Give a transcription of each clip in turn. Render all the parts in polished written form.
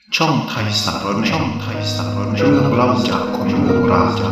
ช่องไทยสารแหน่เรื่องเล่าจากคนโบราณ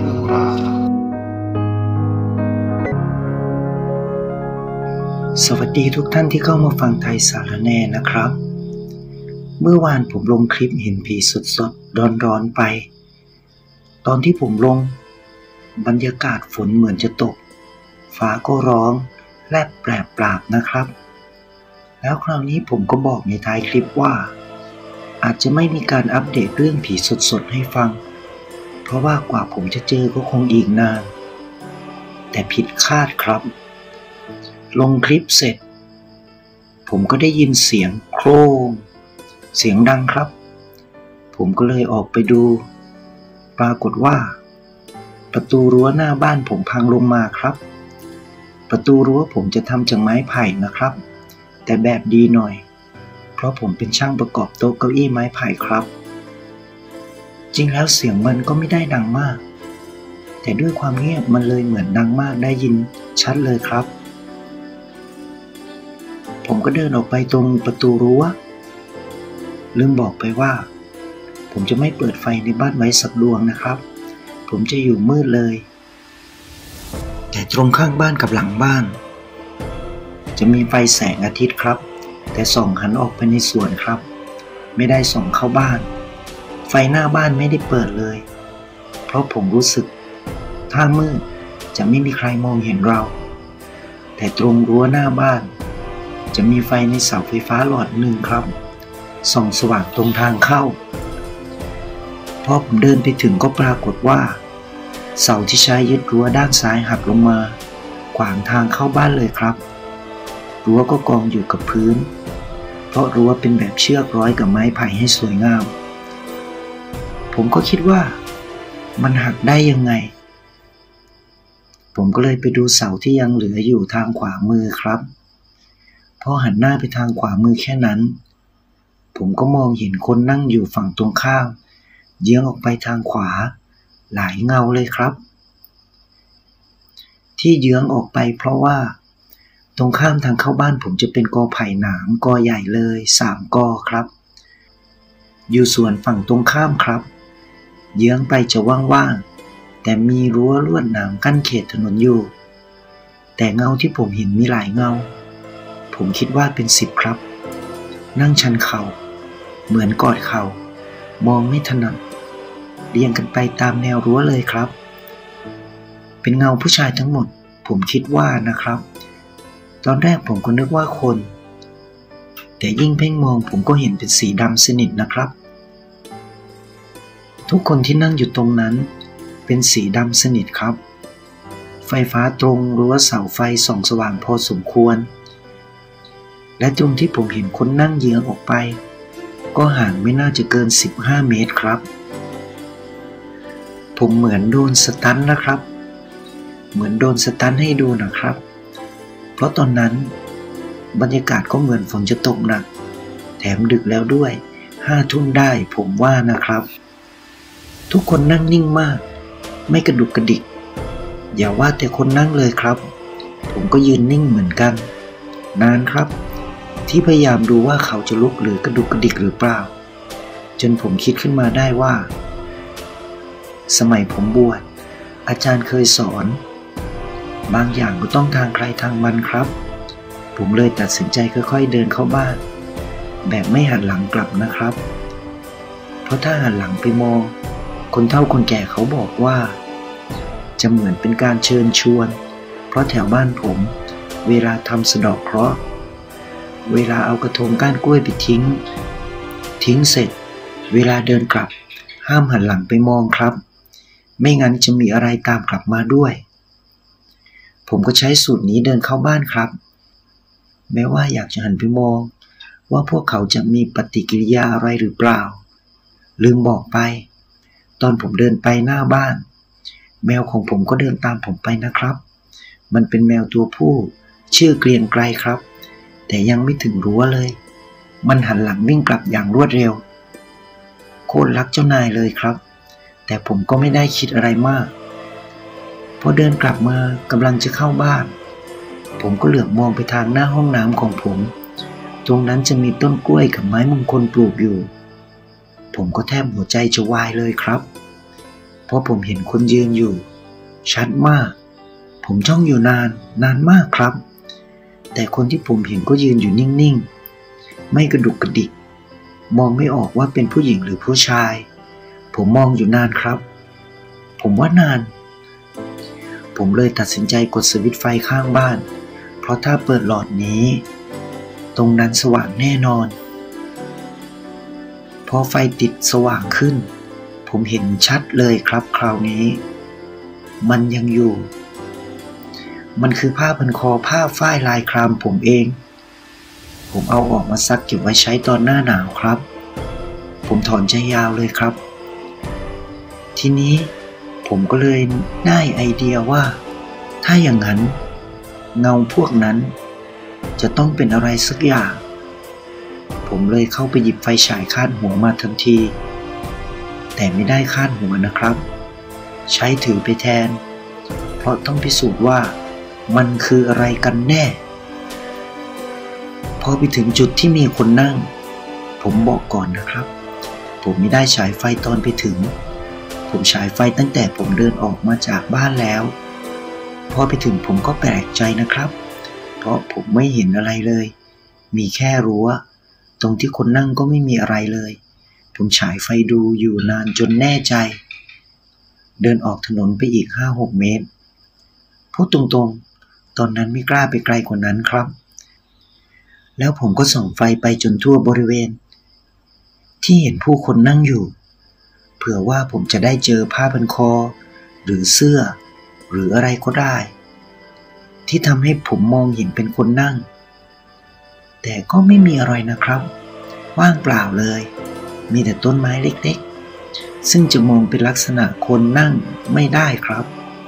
สวัสดีทุกท่านที่เข้ามาฟังไทยสารแหน่นะครับเมื่อวานผมลงคลิปเห็นผีสดๆร้อนๆไปตอนที่ผมลงบรรยากาศฝนเหมือนจะตกฟ้าก็ร้องแลบแปรปราบนะครับแล้วคราวนี้ผมก็บอกในท้ายคลิปว่าอาจจะไม่มีการอัปเดตเรื่องผีสดๆให้ฟังเพราะว่ากว่าผมจะเจอก็คงอีกนานแต่ผิดคาดครับลงคลิปเสร็จผมก็ได้ยินเสียงโครมเสียงดังครับผมก็เลยออกไปดูปรากฏว่าประตูรั้วหน้าบ้านผมพังลงมาครับประตูรั้วผมจะทำจากไม้ไผ่นะครับแต่แบบดีหน่อยเพราะผมเป็นช่างประกอบโต๊ะเก้าอี้ไม้ไผ่ครับจริงแล้วเสียงมันก็ไม่ได้ดังมากแต่ด้วยความเงียบมันเลยเหมือนดังมากได้ยินชัดเลยครับผมก็เดินออกไปตรงประตูรั้วลืมบอกไปว่าผมจะไม่เปิดไฟในบ้านไว้สักดวงนะครับผมจะอยู่มืดเลยแต่ตรงข้างบ้านกับหลังบ้านจะมีไฟแสงอาทิตย์ครับแต่ส่องหันออกไปในสวนครับไม่ได้ส่องเข้าบ้านไฟหน้าบ้านไม่ได้เปิดเลยเพราะผมรู้สึกถ้ามืดจะไม่มีใครมองเห็นเราแต่ตรงรั้วหน้าบ้านจะมีไฟในเสาไฟฟ้าหลอดหนึ่งครับส่องสว่างตรงทางเข้าพอผมเดินไปถึงก็ปรากฏว่าเสาที่ใช้ยึดรั้วด้านซ้ายหักลงมาขวางทางเข้าบ้านเลยครับรั้วก็กองอยู่กับพื้นเพราะรั้วเป็นแบบเชือกร้อยกับไม้ไผ่ให้สวยงามผมก็คิดว่ามันหักได้ยังไงผมก็เลยไปดูเสาที่ยังเหลืออยู่ทางขวามือครับพอหันหน้าไปทางขวามือแค่นั้นผมก็มองเห็นคนนั่งอยู่ฝั่งตรงข้ามเยื้องออกไปทางขวาหลายเงาเลยครับที่เยื้องออกไปเพราะว่าตรงข้ามทางเข้าบ้านผมจะเป็นกอไผ่หนามกอใหญ่เลย3 กอครับอยู่ส่วนฝั่งตรงข้ามครับเยื้องไปจะว่างๆแต่มีรั้วลวดหนามกั้นเขตถนนอยู่แต่เงาที่ผมเห็นมีหลายเงาผมคิดว่าเป็น10ครับนั่งชันเข่าเหมือนกอดเข่ามองไม่ถนัดเรียงกันไปตามแนวรั้วเลยครับเป็นเงาผู้ชายทั้งหมดผมคิดว่านะครับตอนแรกผมก็นึกว่าคนแต่ยิ่งเพ่งมองผมก็เห็นเป็นสีดำสนิทนะครับทุกคนที่นั่งอยู่ตรงนั้นเป็นสีดำสนิทครับไฟฟ้าตรงรั้วเสาไฟส่องสว่างพอสมควรและตรงที่ผมเห็นคนนั่งเยื้องออกไปก็ห่างไม่น่าจะเกิน15 เมตรครับผมเหมือนโดนสตันนะครับเหมือนโดนสตันให้ดูนะครับเพราะตอนนั้นบรรยากาศก็เหมือนฝนจะตกหนักแถมดึกแล้วด้วย5 ทุ่มได้ผมว่านะครับทุกคนนั่งนิ่งมากไม่กระดุกกระดิกอย่าว่าแต่คนนั่งเลยครับผมก็ยืนนิ่งเหมือนกันนานครับที่พยายามดูว่าเขาจะลุกหรือกระดุกกระดิกหรือเปล่าจนผมคิดขึ้นมาได้ว่าสมัยผมบวชอาจารย์เคยสอนบางอย่างก็ต้องทางใครทางมันครับผมเลยตัดสินใจค่อยๆเดินเข้าบ้านแบบไม่หันหลังกลับนะครับเพราะถ้าหันหลังไปมองคนเฒ่าคนแก่เขาบอกว่าจะเหมือนเป็นการเชิญชวนเพราะแถวบ้านผมเวลาทำสะเดาะเคราะห์เวลาเอากระทงก้านกล้วยไปทิ้งเสร็จเวลาเดินกลับห้ามหันหลังไปมองครับไม่งั้นจะมีอะไรตามกลับมาด้วยผมก็ใช้สูตรนี้เดินเข้าบ้านครับแม้ว่าอยากจะหันไปมองว่าพวกเขาจะมีปฏิกิริยาอะไรหรือเปล่าลืมบอกไปตอนผมเดินไปหน้าบ้านแมวของผมก็เดินตามผมไปนะครับมันเป็นแมวตัวผู้ชื่อเกรียงไกรครับแต่ยังไม่ถึงรั้วเลยมันหันหลังวิ่งกลับอย่างรวดเร็วโคตรรักเจ้านายเลยครับแต่ผมก็ไม่ได้คิดอะไรมากพอเดินกลับมากำลังจะเข้าบ้านผมก็เหลือบมองไปทางหน้าห้องน้ำของผมตรงนั้นจะมีต้นกล้วยกับไม้มงคลปลูกอยู่ผมก็แทบหัวใจจะวายเลยครับเพราะผมเห็นคนยืนอยู่ชัดมากผมจ้องอยู่นานมากครับแต่คนที่ผมเห็นก็ยืนอยู่นิ่งๆไม่กระดุกกระดิกมองไม่ออกว่าเป็นผู้หญิงหรือผู้ชายผมมองอยู่นานครับผมว่านานผมเลยตัดสินใจกดสวิตช์ไฟข้างบ้านเพราะถ้าเปิดหลอดนี้ตรงนั้นสว่างแน่นอนพอไฟติดสว่างขึ้นผมเห็นชัดเลยครับคราวนี้มันยังอยู่มันคือผ้าพันคอผ้าฝ้ายลายครามผมเองผมเอาออกมาซักเก็บไว้ใช้ตอนหน้าหนาวครับผมถอนใจยาวเลยครับทีนี้ผมก็เลยได้ไอเดียว่าถ้าอย่างนั้นเงาพวกนั้นจะต้องเป็นอะไรสักอย่างผมเลยเข้าไปหยิบไฟฉายคาดหัวมาทันทีแต่ไม่ได้คาดหัวนะครับใช้ถือไปแทนเพราะต้องพิสูจน์ว่ามันคืออะไรกันแน่พอไปถึงจุดที่มีคนนั่งผมบอกก่อนนะครับผมไม่ได้ฉายไฟตอนไปถึงผมฉายไฟตั้งแต่ผมเดินออกมาจากบ้านแล้วพอไปถึงผมก็แปลกใจนะครับเพราะผมไม่เห็นอะไรเลยมีแค่รั้วตรงที่คนนั่งก็ไม่มีอะไรเลยผมฉายไฟดูอยู่นานจนแน่ใจเดินออกถนนไปอีก 5-6 เมตรพูดตรงๆตอนนั้นไม่กล้าไปไกลกว่านั้นครับแล้วผมก็ส่องไฟไปจนทั่วบริเวณที่เห็นผู้คนนั่งอยู่เผื่อว่าผมจะได้เจอผ้าพันคอหรือเสื้อหรืออะไรก็ได้ที่ทำให้ผมมองเห็นเป็นคนนั่งแต่ก็ไม่มีอะไรนะครับว่างเปล่าเลยมีแต่ต้นไม้เล็กๆซึ่งจะมองเป็นลักษณะคนนั่งไม่ได้ครับ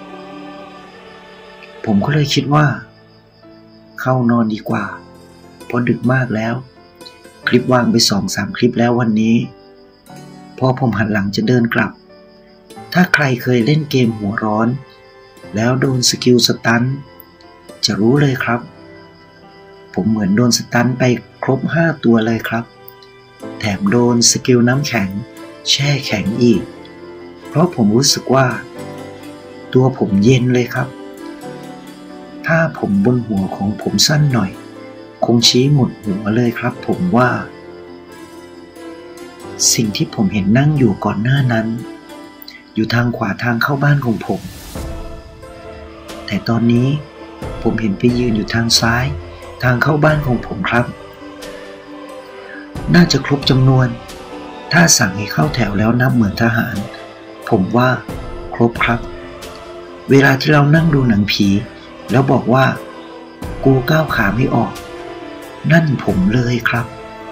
ผมก็เลยคิดว่าเข้านอนดีกว่าเพราะดึกมากแล้วคลิปวางไป 2-3 คลิปแล้ววันนี้พอผมหันหลังจะเดินกลับถ้าใครเคยเล่นเกมหัวร้อนแล้วโดนสกิลสตันจะรู้เลยครับผมเหมือนโดนสตันไปครบ5 ตัวเลยครับแถมโดนสกิลน้ำแข็งแช่แข็งอีกเพราะผมรู้สึกว่าตัวผมเย็นเลยครับถ้าผมบนหัวของผมสั้นหน่อยคงชี้หมดหัวเลยครับผมว่าสิ่งที่ผมเห็นนั่งอยู่ก่อนหน้านั้นอยู่ทางขวาทางเข้าบ้านของผมแต่ตอนนี้ผมเห็นไปยืนอยู่ทางซ้ายทางเข้าบ้านของผมครับน่าจะครบจำนวนถ้าสั่งให้เข้าแถวแล้วนับเหมือนทหารผมว่าครบครับเวลาที่เรานั่งดูหนังผีแล้วบอกว่ากูก้าวขาไม่ออกนั่นผมเลยครับ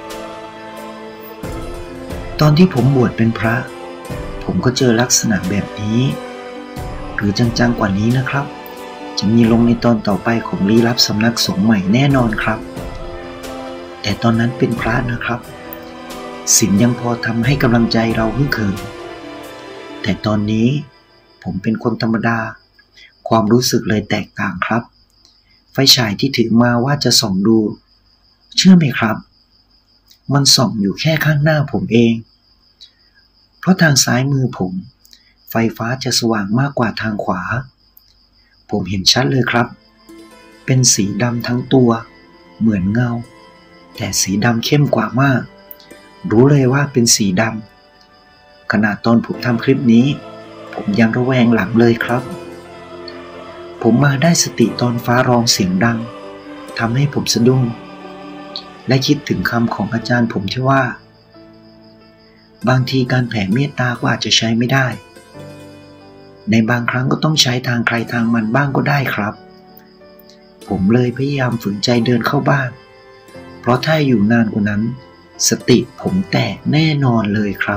ตอนที่ผมบวชเป็นพระผมก็เจอลักษณะแบบนี้หรือจังๆกว่านี้นะครับจะมีลงในตอนต่อไปของลี้ลับสำนักสงฆ์ใหม่แน่นอนครับแต่ตอนนั้นเป็นพระนะครับศีลยังพอทำให้กำลังใจเราฮึ่งเหิมแต่ตอนนี้ผมเป็นคนธรรมดาความรู้สึกเลยแตกต่างครับไฟฉายที่ถือมาว่าจะส่องดูเชื่อไหมครับมันส่องอยู่แค่ข้างหน้าผมเองเพราะทางซ้ายมือผมไฟฟ้าจะสว่างมากกว่าทางขวาผมเห็นชัดเลยครับเป็นสีดำทั้งตัวเหมือนเงาแต่สีดำเข้มกว่ามากรู้เลยว่าเป็นสีดำขนาดตอนผมทำคลิปนี้ผมยังระแวงหลังเลยครับผมมาได้สติตอนฟ้าร้องเสียงดังทำให้ผมสะดุ้งและคิดถึงคำของอาจารย์ผมที่ว่าบางทีการแผ่เมตตาก็อาจจะใช้ไม่ได้ในบางครั้งก็ต้องใช้ทางใครทางมันบ้างก็ได้ครับผมเลยพยายามฝืนใจเดินเข้าบ้านเพราะถ้าอยู่นานกว่านั้นสติผมแตกแน่นอนเลยครับ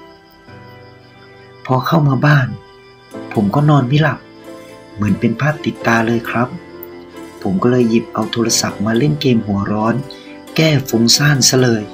พอเข้ามาบ้านผมก็นอนไม่หลับเหมือนเป็นภาพติดตาเลยครับผมก็เลยหยิบเอาโทรศัพท์มาเล่นเกมหัวร้อนแก้ฟุ้งซ่านซะเลย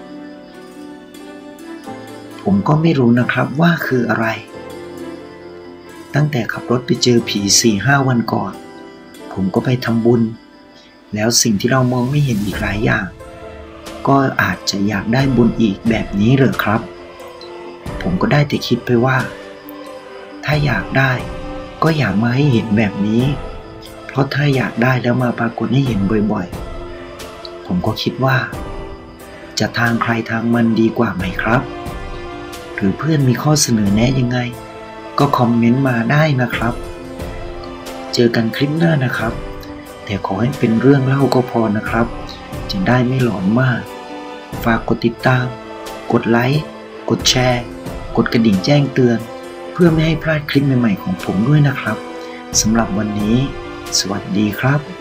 ผมก็ไม่รู้นะครับว่าคืออะไรตั้งแต่ขับรถไปเจอผี 4-5 วันก่อนผมก็ไปทำบุญแล้วสิ่งที่เรามองไม่เห็นอีกหลายอย่างก็อาจจะอยากได้บุญอีกแบบนี้เหรอครับผมก็ได้แต่คิดไปว่าถ้าอยากได้ก็อย่ามาให้เห็นแบบนี้เพราะถ้าอยากได้แล้วมาปรากฏให้เห็นบ่อยๆผมก็คิดว่าจะทางใครทางมันดีกว่าไหมครับหรือเพื่อนมีข้อเสนอแนะยังไงก็คอมเมนต์มาได้นะครับเจอกันคลิปหน้านะครับแต่ขอให้เป็นเรื่องเล่าก็พอนะครับจะได้ไม่หลอนมากฝากกดติดตามกดไลค์กดแชร์กดกระดิ่งแจ้งเตือนเพื่อไม่ให้พลาดคลิปใหม่ๆของผมด้วยนะครับสำหรับวันนี้สวัสดีครับ